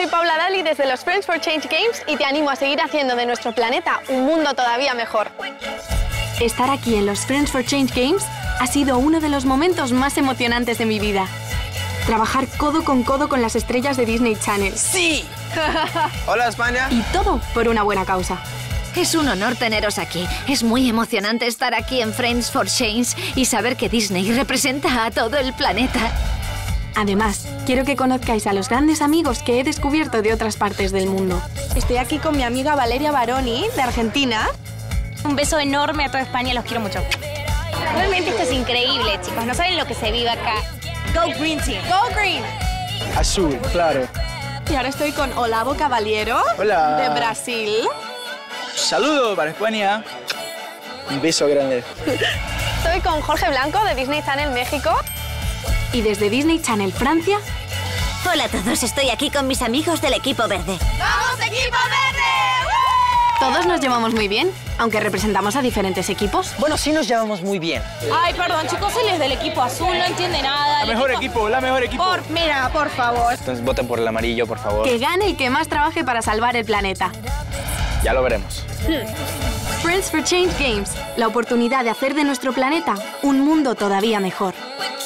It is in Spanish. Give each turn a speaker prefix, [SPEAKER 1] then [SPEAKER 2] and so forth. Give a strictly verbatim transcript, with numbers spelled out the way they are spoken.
[SPEAKER 1] soy Paula Dali desde los Friends for Change Games y te animo a seguir haciendo de nuestro planeta un mundo todavía mejor.
[SPEAKER 2] Estar aquí en los Friends for Change Games ha sido uno de los momentos más emocionantes de mi vida. Trabajar codo con codo con las estrellas de Disney Channel.
[SPEAKER 3] ¡Sí! Hola, España.
[SPEAKER 2] Y todo por una buena causa.
[SPEAKER 4] Es un honor teneros aquí. Es muy emocionante estar aquí en Friends for Change y saber que Disney representa a todo el planeta.
[SPEAKER 2] Además, quiero que conozcáis a los grandes amigos que he descubierto de otras partes del mundo.
[SPEAKER 5] Estoy aquí con mi amiga Valeria Baroni, de Argentina.
[SPEAKER 6] Un beso enorme a toda España, los quiero mucho. Realmente esto es increíble, chicos. No saben lo que se vive acá. Go Green Team.
[SPEAKER 5] ¡Go Green!
[SPEAKER 7] Azul, claro.
[SPEAKER 5] Y ahora estoy con Olavo Caballero,
[SPEAKER 7] Hola.
[SPEAKER 5] de Brasil.
[SPEAKER 7] Saludo para España. Un beso grande.
[SPEAKER 1] Estoy con Jorge Blanco de Disney Channel México.
[SPEAKER 2] Y desde Disney Channel Francia...
[SPEAKER 4] Hola a todos, estoy aquí con mis amigos del equipo verde.
[SPEAKER 5] ¡Vamos, equipo verde!
[SPEAKER 2] Todos nos llevamos muy bien, aunque representamos a diferentes equipos.
[SPEAKER 3] Bueno, sí nos llevamos muy bien.
[SPEAKER 6] Ay, perdón, chicos, él es del equipo azul, no entiende nada.
[SPEAKER 7] La mejor equipo, la mejor equipo.
[SPEAKER 5] Por, mira, por favor.
[SPEAKER 7] Entonces voten por el amarillo, por favor.
[SPEAKER 2] Que gane el que más trabaje para salvar el planeta.
[SPEAKER 7] Ya lo veremos.
[SPEAKER 2] Friends for Change Games, la oportunidad de hacer de nuestro planeta un mundo todavía mejor.